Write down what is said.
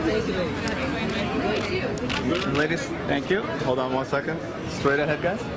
Ladies, thank you. Hold on one second. Straight ahead, guys.